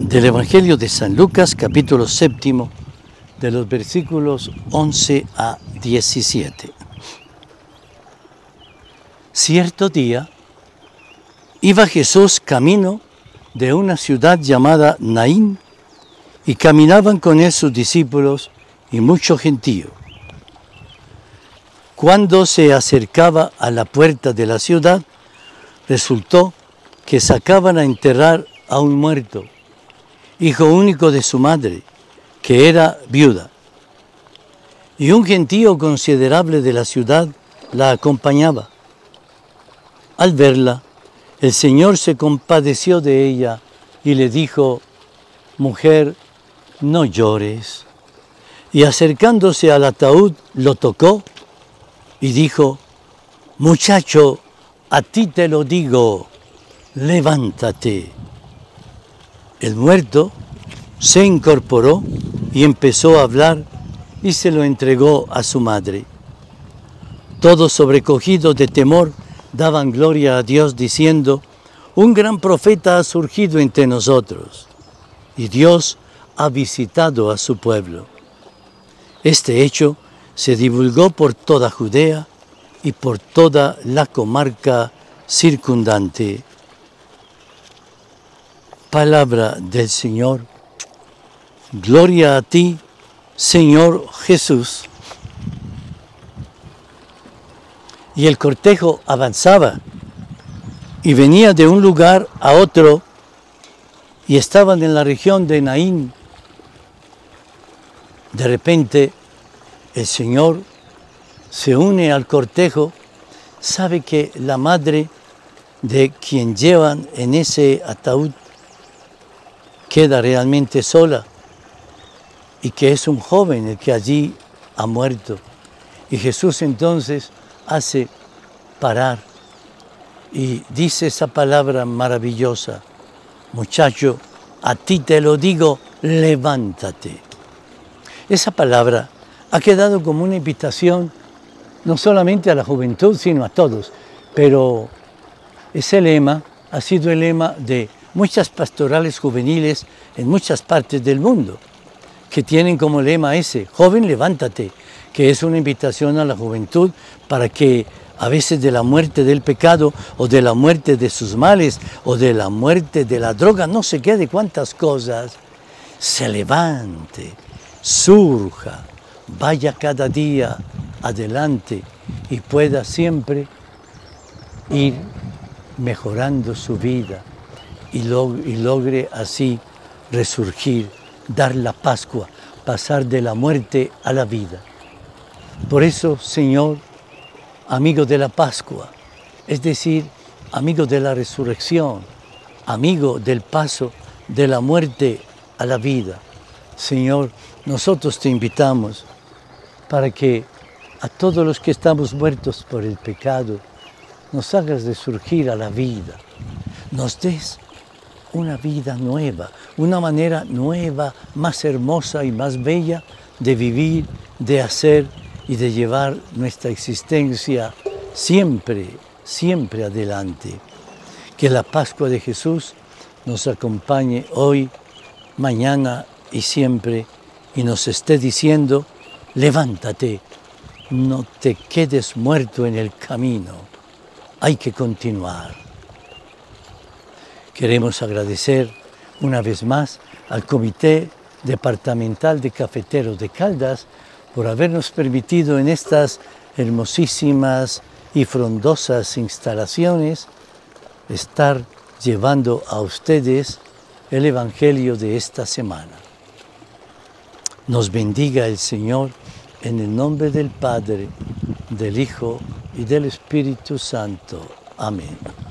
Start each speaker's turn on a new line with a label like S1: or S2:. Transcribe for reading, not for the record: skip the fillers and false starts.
S1: Del Evangelio de San Lucas, capítulo 7, de los versículos 11 a 17. Cierto día, iba Jesús camino de una ciudad llamada Naín, y caminaban con él sus discípulos y mucho gentío. Cuando se acercaba a la puerta de la ciudad, resultó que sacaban a enterrar a un muerto, hijo único de su madre, que era viuda. Y un gentío considerable de la ciudad la acompañaba. Al verla, el Señor se compadeció de ella y le dijo: «Mujer, no llores». Y acercándose al ataúd, lo tocó y dijo: «Muchacho, a ti te lo digo, levántate». El muerto se incorporó y empezó a hablar y se lo entregó a su madre. Todos sobrecogidos de temor daban gloria a Dios diciendo: «Un gran profeta ha surgido entre nosotros y Dios ha visitado a su pueblo». Este hecho se divulgó por toda Judea y por toda la comarca circundante. Palabra del Señor. Gloria a ti, Señor Jesús. Y el cortejo avanzaba y venía de un lugar a otro y estaban en la región de Naín. De repente, el Señor se une al cortejo, sabe que la madre de quien llevan en ese ataúd queda realmente sola y que es un joven el que allí ha muerto. Y Jesús entonces hace parar y dice esa palabra maravillosa: «Muchacho, a ti te lo digo, levántate». Esa palabra ha quedado como una invitación no solamente a la juventud, sino a todos, pero ese lema ha sido el lema de muchas pastorales juveniles en muchas partes del mundo, que tienen como lema ese: «Joven, levántate», que es una invitación a la juventud para que a veces de la muerte del pecado o de la muerte de sus males o de la muerte de la droga, no sé qué, de cuántas cosas, se levante, surja, vaya cada día adelante y pueda siempre ir mejorando su vida y logre así resurgir, dar la Pascua, pasar de la muerte a la vida. Por eso, Señor, amigo de la Pascua, es decir, amigo de la resurrección, amigo del paso de la muerte a la vida, Señor, nosotros te invitamos para que a todos los que estamos muertos por el pecado, nos hagas resurgir a la vida, nos des una vida nueva, una manera nueva, más hermosa y más bella de vivir, de hacer y de llevar nuestra existencia siempre, siempre adelante. Que la Pascua de Jesús nos acompañe hoy, mañana y siempre, y nos esté diciendo: levántate, no te quedes muerto en el camino, hay que continuar. Queremos agradecer una vez más al Comité Departamental de Cafeteros de Caldas por habernos permitido en estas hermosísimas y frondosas instalaciones estar llevando a ustedes el Evangelio de esta semana. Nos bendiga el Señor en el nombre del Padre, del Hijo y del Espíritu Santo. Amén.